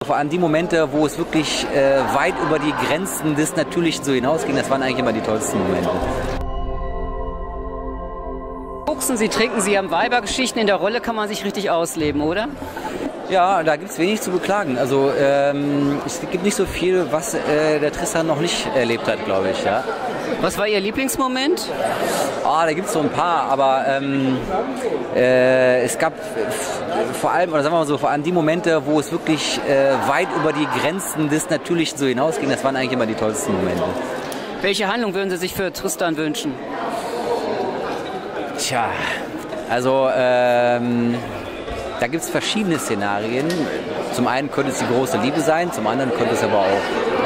Vor allem die Momente, wo es wirklich weit über die Grenzen des Natürlichen so hinausging, das waren eigentlich immer die tollsten Momente. Sie trinken, Sie haben Weibergeschichten, in der Rolle kann man sich richtig ausleben, oder? Ja, da gibt es wenig zu beklagen. Also es gibt nicht so viel, was der Tristan noch nicht erlebt hat, glaube ich. Ja. Was war Ihr Lieblingsmoment? Da gibt es so ein paar, aber es gab vor allem, oder sagen wir mal so, vor allem die Momente, wo es wirklich weit über die Grenzen des Natürlichen so hinausging, das waren eigentlich immer die tollsten Momente. Welche Handlung würden Sie sich für Tristan wünschen? Tja, also da gibt es verschiedene Szenarien. Zum einen könnte es die große Liebe sein, zum anderen könnte es aber auch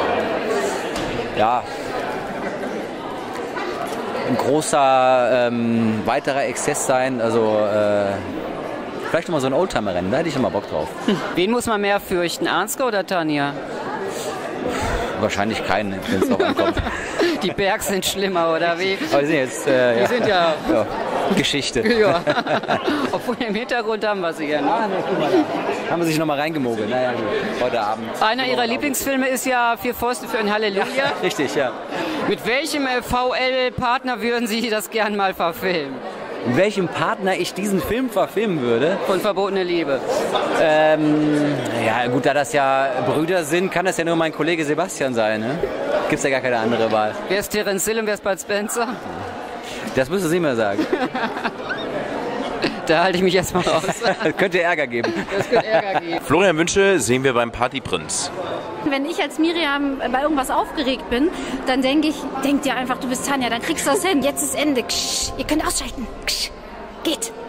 ein großer weiterer Exzess sein. Also vielleicht nochmal so ein Oldtimer-Rennen, da hätte ich immer Bock drauf. Wen muss man mehr fürchten, Ansgar oder Tanja? Wahrscheinlich keinen, wenn es drauf ankommt. Die Bergs sind schlimmer, oder wie? Aber die sind jetzt die sind ja Geschichte. Ja. Obwohl im Hintergrund haben wir sie ja. Ne? Guck mal da. Haben wir sich nochmal reingemogelt. Naja, gut. Heute Abend. Einer Ihrer Lieblingsfilme ist ja Vier Fäuste für ein Halleluja. Ja, richtig, ja. Mit welchem VL-Partner würden Sie das gern mal verfilmen? Mit welchem Partner ich diesen Film verfilmen würde? Von Verbotene Liebe. Ja gut, da das ja Brüder sind, kann das ja nur mein Kollege Sebastian sein. Ne? Gibt's ja gar keine andere Wahl. Wer ist Terence Hill und wer ist Bud Spencer? Das müssen Sie mir sagen. Da halte ich mich jetzt mal raus. Das könnte Ärger geben. Das könnte Ärger geben. Florian Wünsche sehen wir beim Partyprinz. Wenn ich als Miriam bei irgendwas aufgeregt bin, dann denk dir einfach, du bist Tanja, dann kriegst du das hin. Jetzt ist Ende. Ksch, ihr könnt ausschalten. Ksch, geht.